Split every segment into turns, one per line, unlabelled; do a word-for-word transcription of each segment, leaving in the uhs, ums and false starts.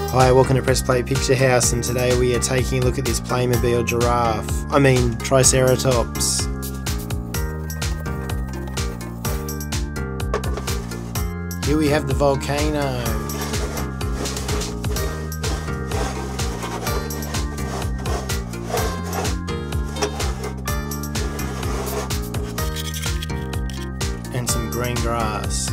Hi, welcome to Press Play Picture House, and today we are taking a look at this Playmobil giraffe. I mean, Triceratops. Here we have the volcano. And some green grass.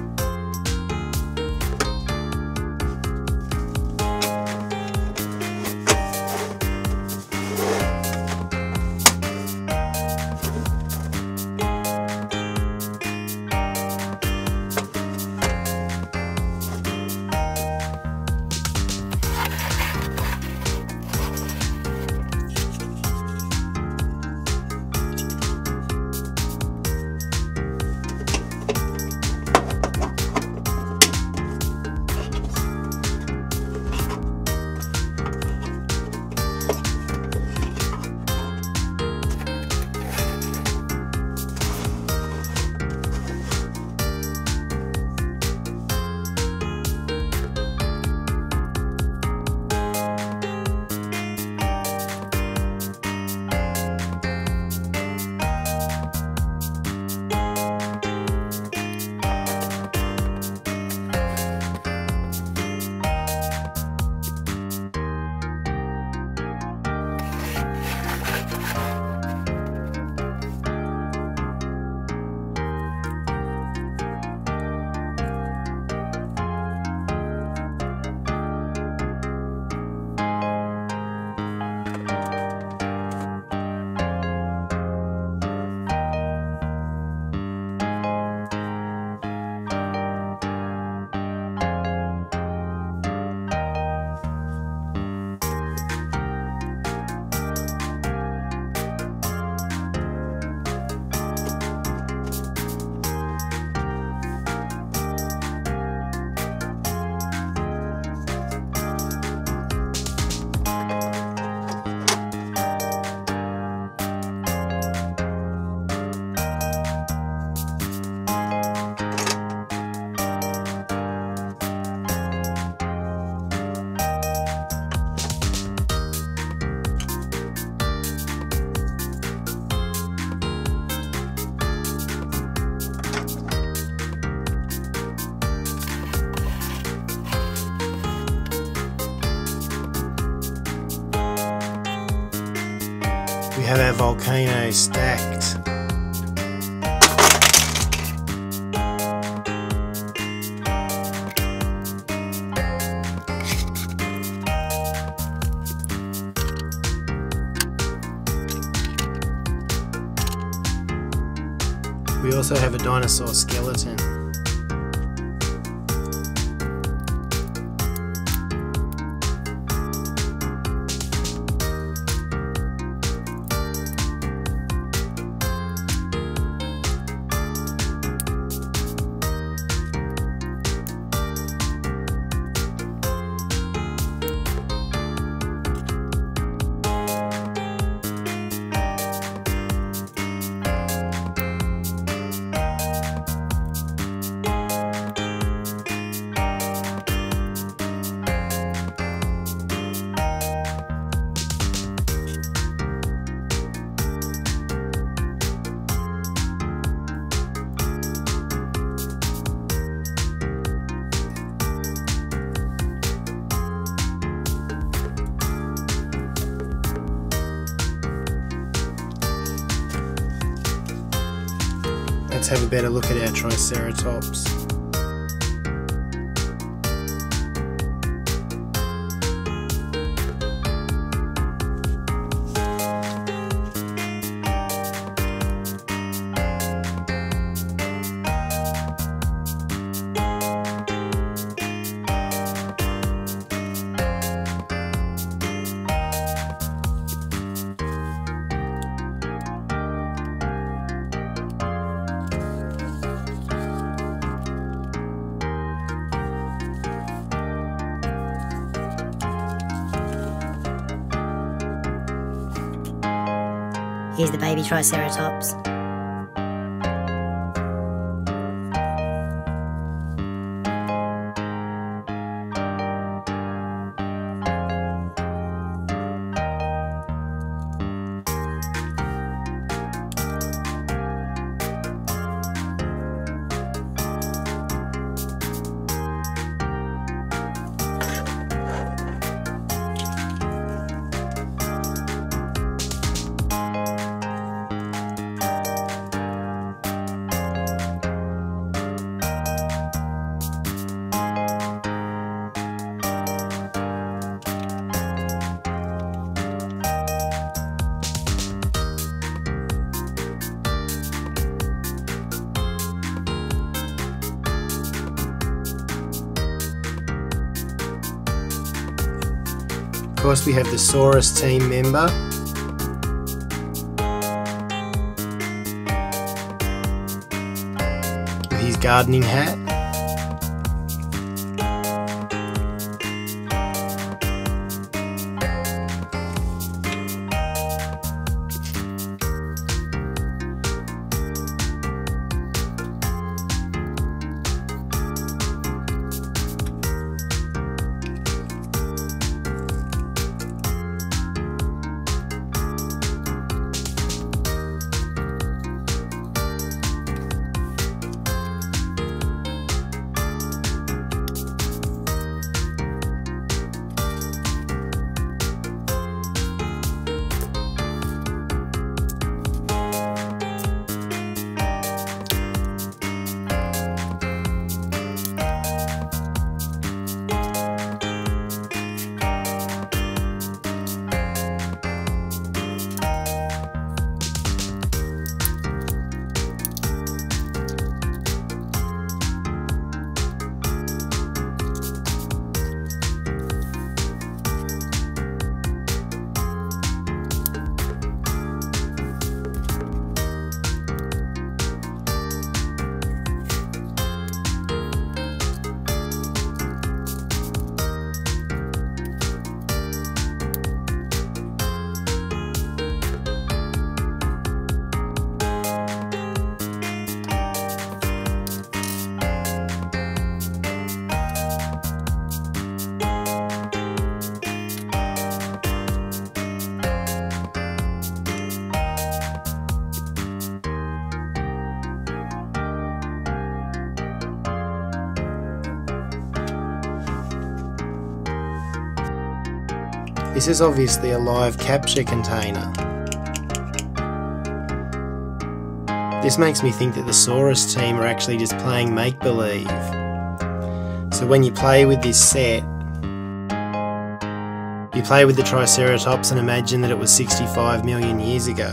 We have our volcano stacked. We also have a dinosaur skeleton. Let's have a better look at our Triceratops.
Here's the baby Triceratops.
Of course, we have the Saurus team member. With his gardening hat. This is obviously a live capture container. This makes me think that the Saurus team are actually just playing make-believe. So when you play with this set, you play with the Triceratops and imagine that it was sixty-five million years ago.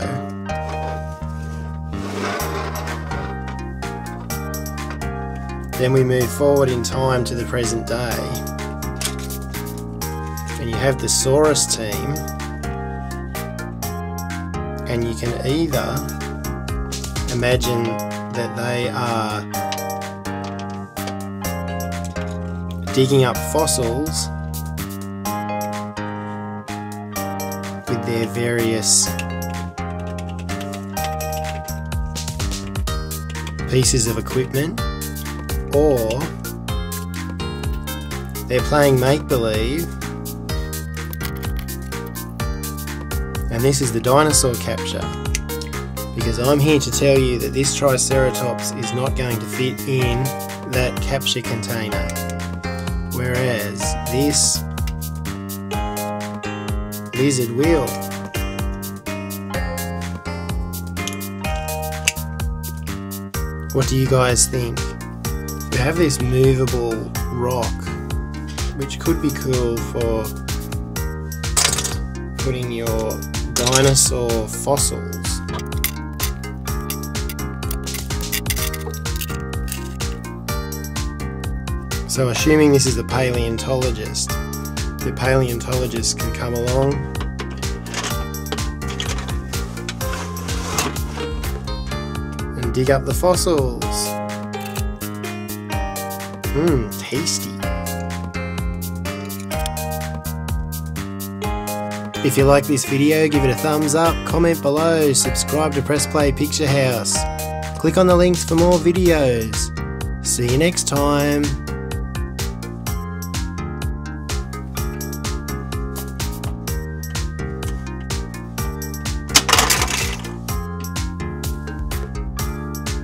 Then we move forward in time to the present day. And you have the Saurus team, and you can either imagine that they are digging up fossils with their various pieces of equipment, or they're playing make-believe. And this is the dinosaur capture, because I'm here to tell you that this Triceratops is not going to fit in that capture container, whereas this lizard will. What do you guys think? We have this movable rock, which could be cool for putting your dinosaur fossils. So assuming this is the paleontologist, the paleontologist can come along and dig up the fossils. Mmm, tasty. If you like this video, give it a thumbs up, comment below, subscribe to Press Play Picture House. Click on the links for more videos. See you next time.